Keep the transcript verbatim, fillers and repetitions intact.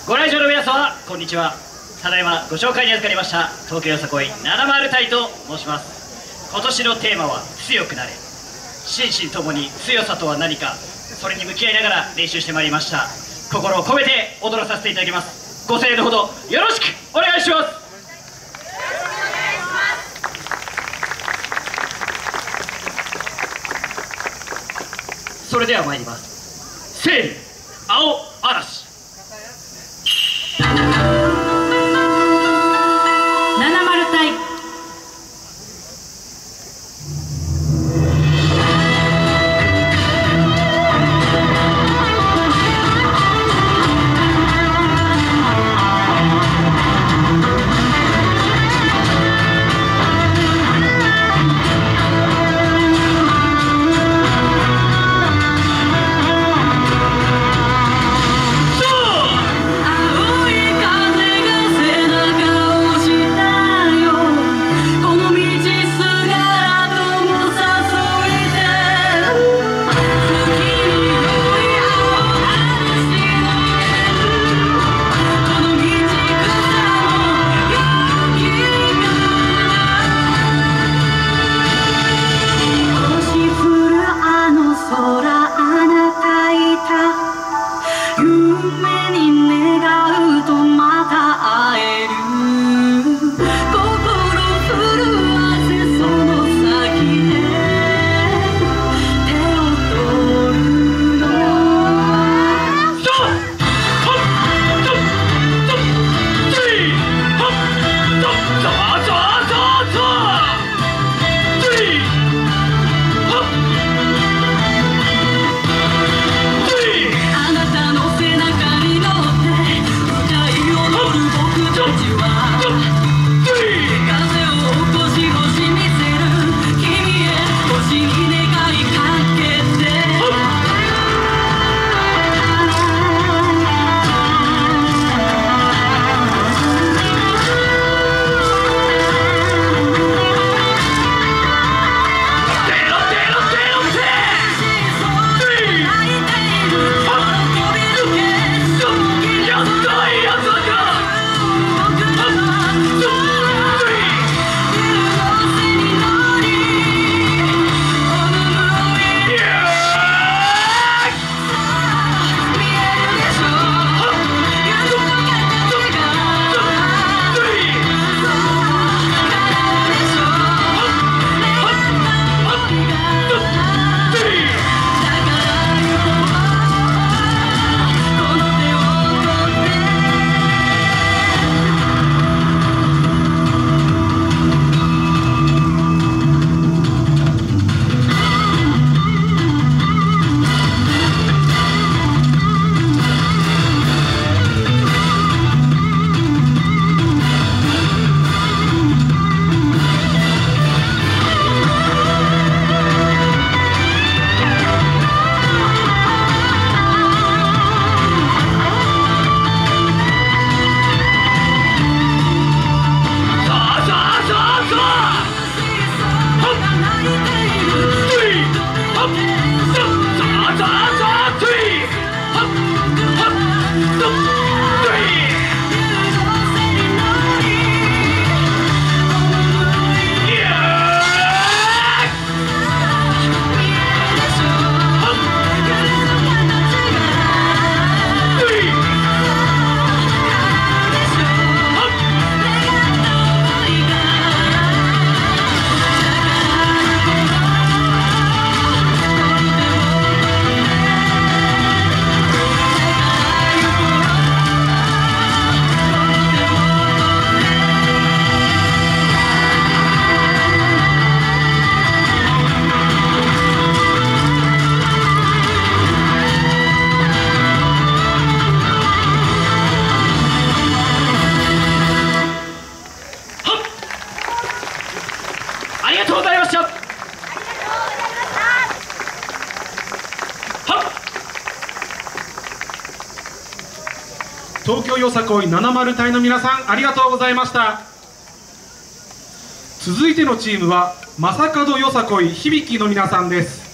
ご来場の皆様、こんにちは。ただいまご紹介に預かりました東京よさこいななまる隊と申します。今年のテーマは強くなれ。心身ともに強さとは何か、それに向き合いながら練習してまいりました。心を込めて踊らさせていただきます。ご声援のほどよろしくお願いします。それでは参ります。せーの、青嵐。 ななまる隊。 ありがとうございました。 東京よさこいななまる隊の皆さん、ありがとうございました。続いてのチームは正門よさこい響の皆さんです。